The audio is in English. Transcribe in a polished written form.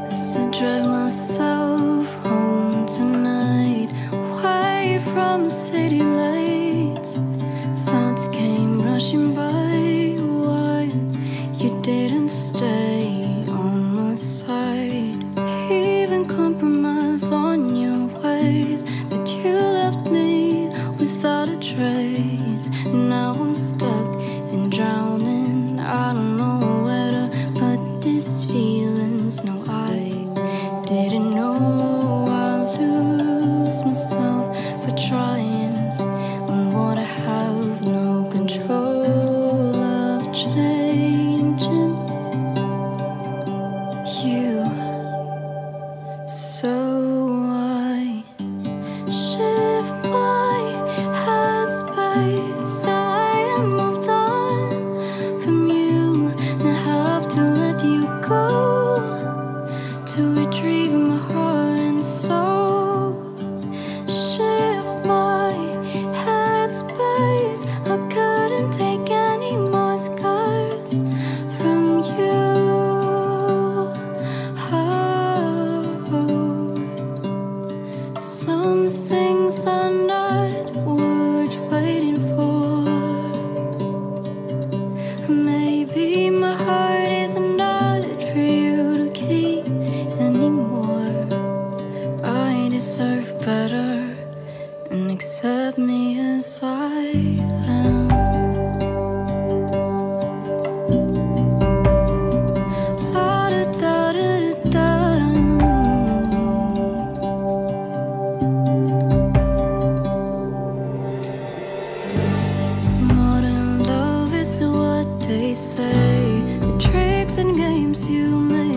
to drive myself home tonight, away from the city lights. Thoughts came rushing by. Why you didn't stay on my side? Even compromise on your ways, but you left me without a trace. Now I'm stuck and drowning. I don't know where to put these feelings. No, I didn't know I'd lose myself for trying on what I have no control of changing you. So I shift my headspace. I am moved on from you. Now have to let you go to retrieve my heart and soul. Shift my headspace. I couldn't take any more scars from you. Some things are not worth fighting for. Maybe my heart is not for you to keep anymore. I deserve better, and accept me as I am. La da da da da da. Modern love is what they say. The tricks and games you make